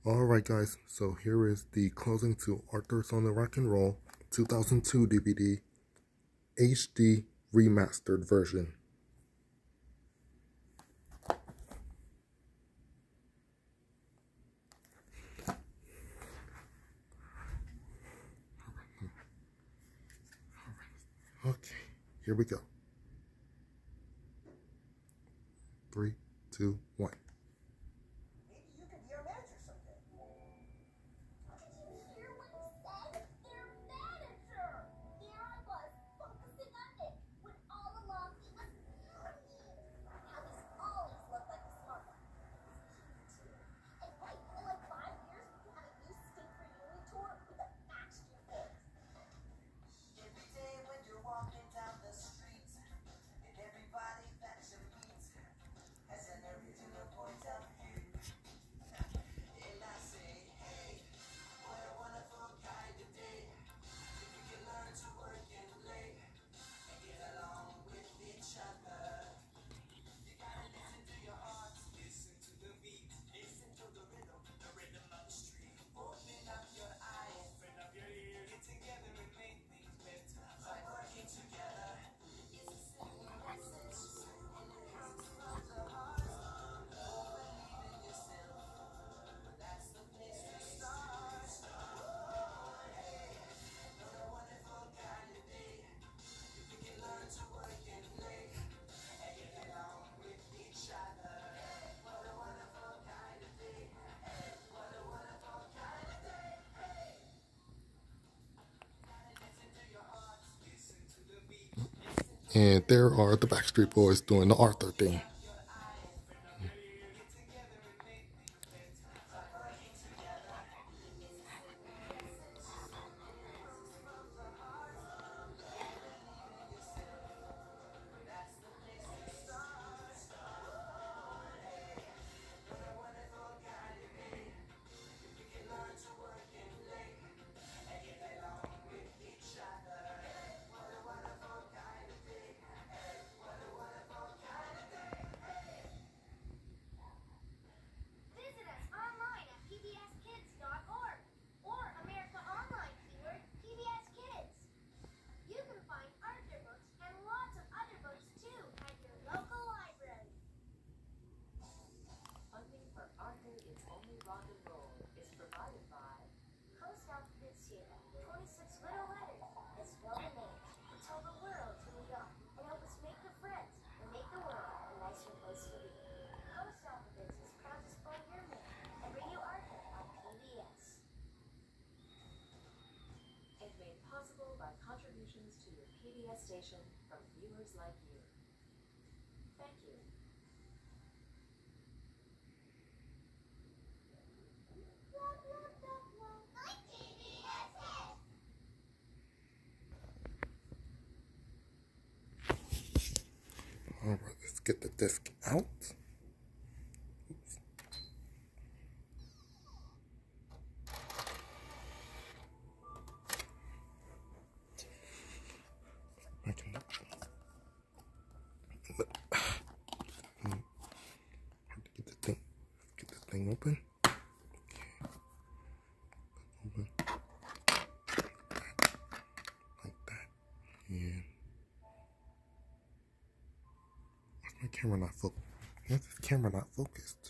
Alright guys, so here is the closing to Arthur's on the Rock and Roll 2002 DVD HD Remastered version. Okay, here we go. 3, 2, 1. And there are the Backstreet Boys doing the Arthur thing. By contributions to your PBS station from viewers like you. Thank you. Alright, let's get the disc out. Oops. I can get the thing open. Okay. Open. Like that. And why's my camera not focused? Why is this camera not focused?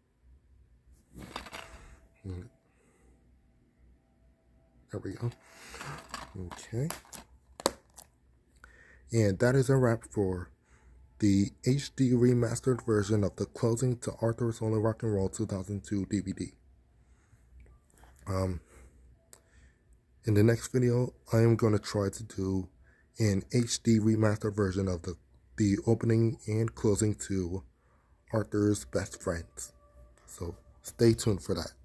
There we go. Okay. And that is a wrap for the HD remastered version of the Closing to Arthur's on the Rock and Roll 2002 DVD. In the next video, I am going to try to do an HD remastered version of the opening and closing to Arthur's Best Friends. So stay tuned for that.